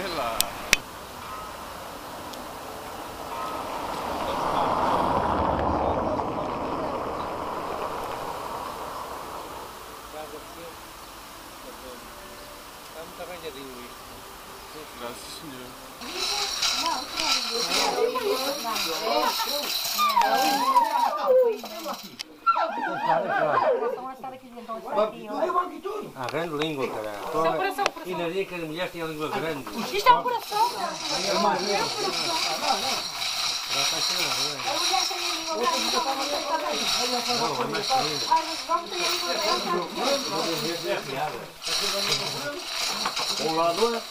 lá. Está muito arranhadinho isto. Graças, senhor. Ah, grande língua, caralho. E na dia que a mulher tinha a língua grande. Isto é um coração. É uma mulher. Está apaixonado, não é? A mulher tem a língua grande. Não, é mais linda. Ai, mas vamos ter a língua grande. Um lado é?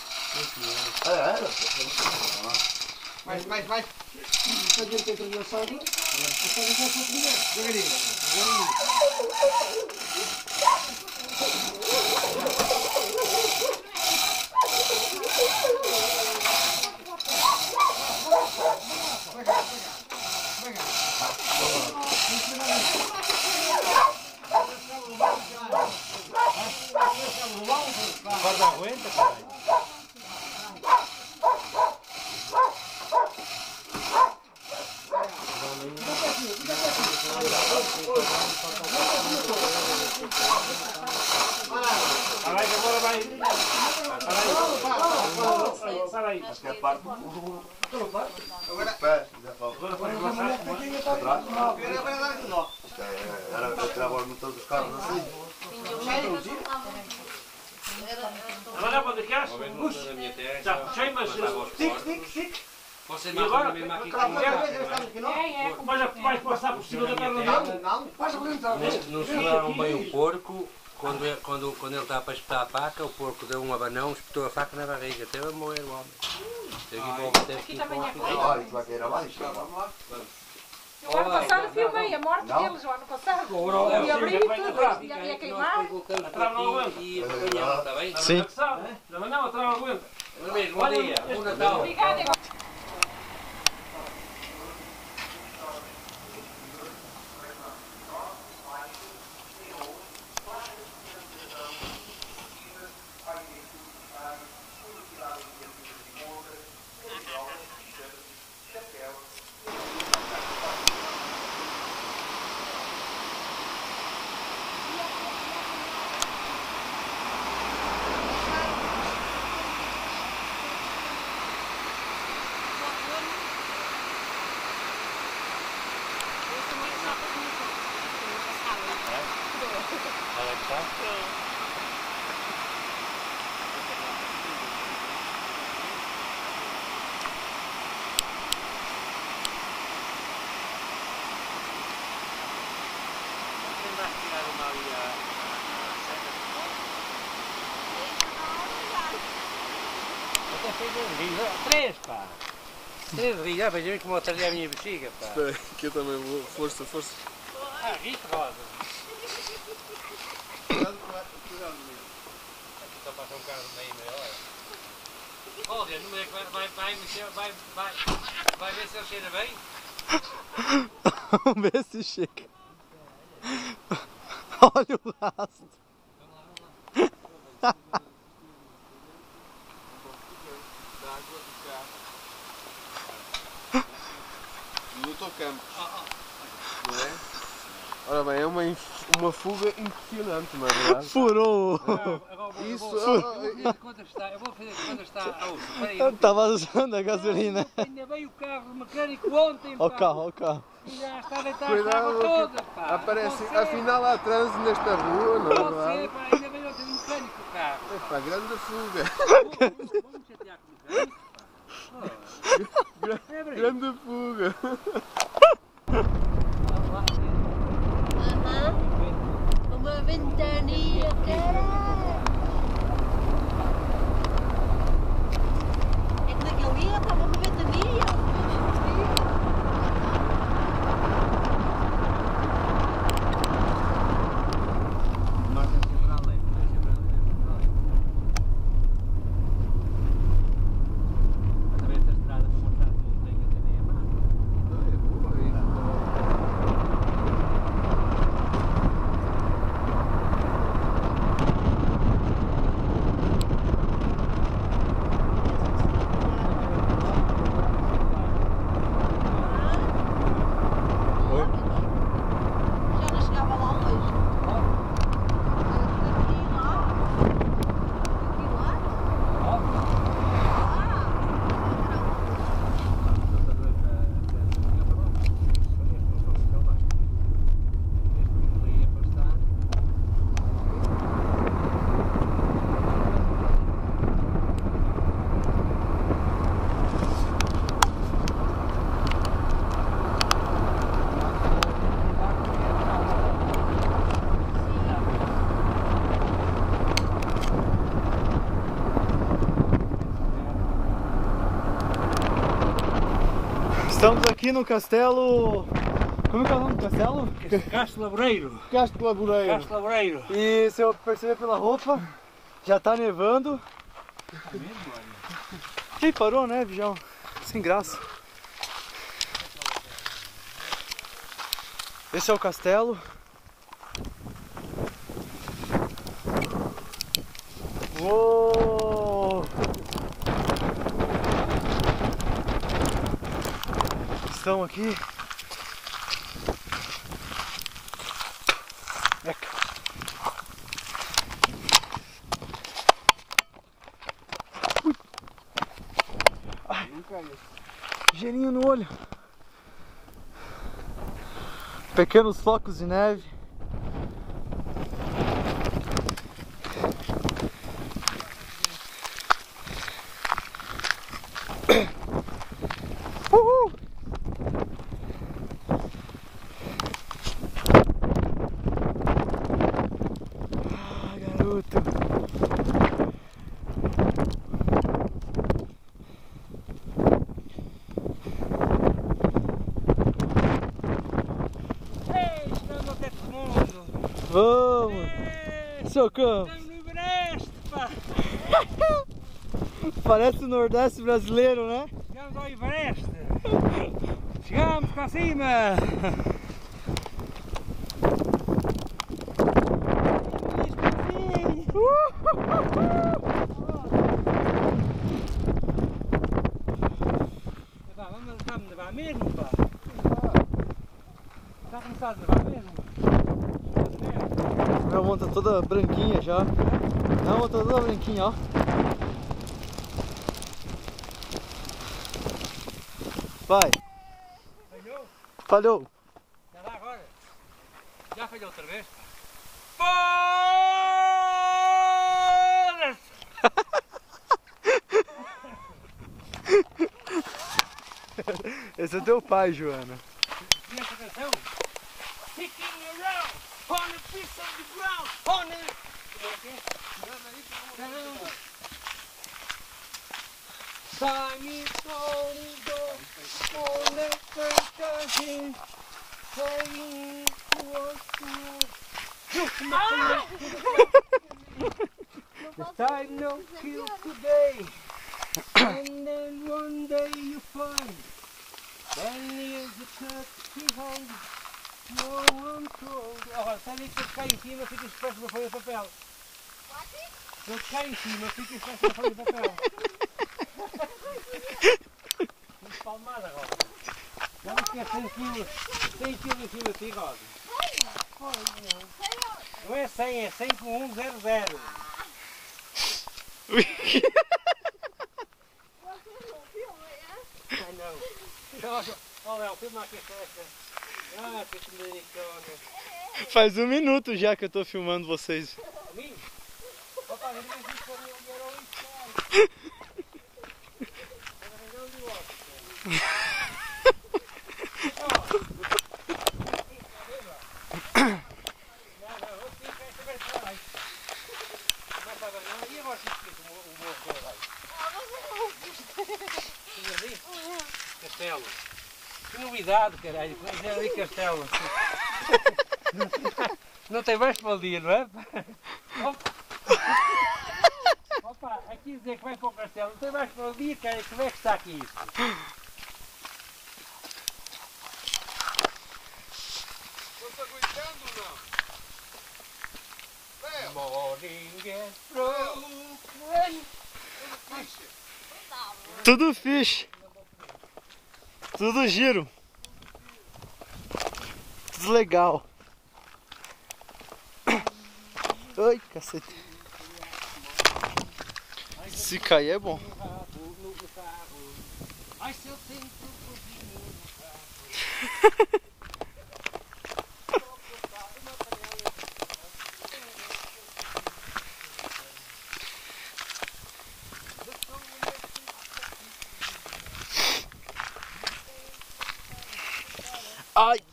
Mais. Fazer que engraçado. Devagarinho. Guarda aguenta, caralho. Vai, agora vai. Para aí. Acho que é a parte. Agora vai lançar. Atrás. Era tirar o motor dos carros assim. Agora pode ficar? Já, puxei, mas. Tic. Você E agora? mesmo aqui Vais passar por cima da perna dele? Não, faz aguentar. não seguraram bem o porco. Quando ele estava para espetar a faca, o porco deu um abanão, espetou a faca na barriga. Teve a morrer o homem. Teve que ir para o hospital. Olha, isso vai cair abaixo. Vamos lá. O ano passado filmei a morte deles, o ano passado. E abri tudo, ia queimar. E apanhamos, está bem? Sim. Não, atrás não aguenta. Bom dia, bom Natal. Obrigada. Três, pá. Três rigas, veja como eu trazia a minha bexiga, pá. Espera aí, que eu também vou. Força. Ah, rico, Rosa. Cuidado. Só passa um carro meio meia hora. Olha, não é que vai mexer, vai ver se ele cheira bem. Vamos ver se chega. Olha o rastro. No tocamos. Não é? Ora bem, é uma fuga impressionante, não é verdade? Furou! Isso! Eu vou fazer quando está a ouça. Estava usando a gasolina. Ainda veio o carro do mecânico ontem, pá. Ao carro. E já está a deitar a Cuidado, água toda, pá. aparece, afinal há trânsito nesta rua, não é Você, verdade? pá, ainda veio ontem do mecânico o carro. Epá, grande fuga! Vamos chatear com o mecânico, pá. Grande fuga! Uma ventania, caralho. É que naquele dia estava uma ventania. Estamos aqui no castelo... Como é o nome do castelo? Castro Laboreiro. Castro Laboreiro. Castro Laboreiro. E se eu perceber pela roupa, já tá nevando. Ih, parou, né, Bijão? Sem graça. Esse é o castelo. Uou! Estão aqui. Gelinho no olho. Pequenos flocos de neve. Uhul! Ah, garoto. Vamos! Socorro! Estamos no Everest, pá! Parece o Nordeste brasileiro, né? Chegamos ao Everest! Chegamos cá acima! Vamos levar mesmo, pá! Está a começar a levar mesmo? Minha mão tá toda branquinha já. Minha mão tá toda branquinha, ó. Vai. Falhou? Falhou. Já dá agora? Já falhou outra vez? Esse é teu pai, Joana. E essa canção? Kicking around on a piece of the ground on it. Time is going go on the curtain, saying the time no kill today, and then one day you find, then there's a cut behind. No one told. Agora, sabe que se eu cair em cima, fica expresso na folha de papel. Se eu cair em cima, fica expresso na folha de papel. Muito palmada agora. Já não tinha 100 quilos em cima de ti, Rosa. Não é 100, é 100 com 100. Ai não. Olha, Léo, filma aqui esta. Ah, que americana. Faz 1 minuto já que eu tô filmando vocês. A mim? Opa, ele me disse como eu era um inferno. Castelo. Que novidade, caralho. Mas é ali Castelo. Não tem mais para o dia, não é? Opa, aqui dizer que vai para o Castelo. Não tem mais para o dia, cara. Como é que está aqui isso? Estão-se aguentando ou não? Léo! Morning is broken. Tudo fixe. Tudo giro. Tudo legal. Ai, cacete. Se cair é bom. I still think you Ai.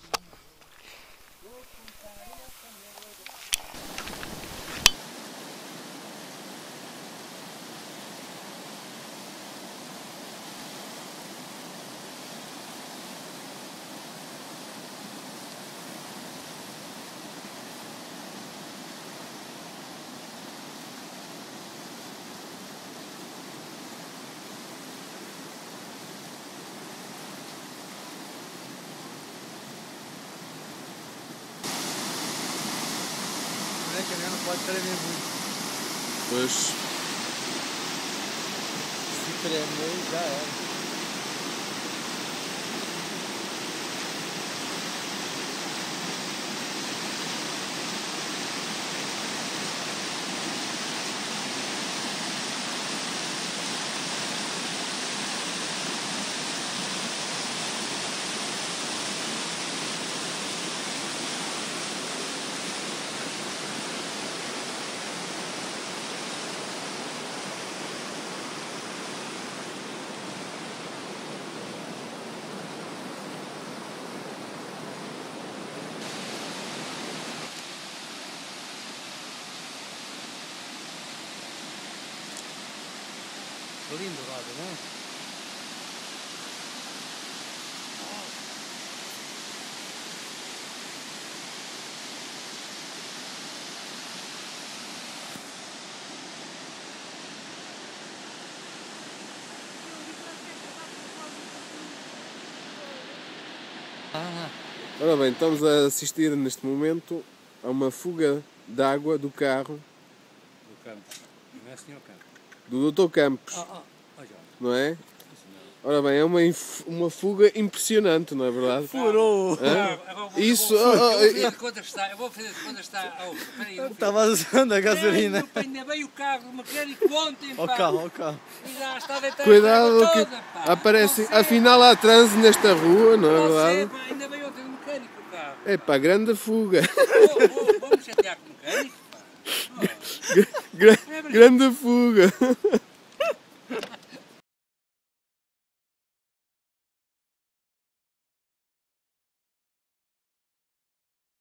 pode tremer muito. Pois. Se tremer, já era. Lindo o lado, né? Ora bem, estamos a assistir neste momento a uma fuga de água do carro Do Campos. Não é senhor Campos? do Dr. Campos, Olha. não é? Ora bem, é uma fuga impressionante, não é verdade? Furou! Isso, Eu vou fazer de conta que está. Eu vou fazer de conta que está. Oh, peraí, Estava usando a gasolina. Ainda veio o carro, o mecânico ontem, pá. Ó carro, ó carro. E já está deitado. cuidado que toda, pá. aparece, Você, afinal há trânsito nesta rua, não é você, verdade? pá, ainda veio ontem o mecânico o carro. É pá, grande fuga. Vamos chatear com o mecânico, pá. Grande fuga.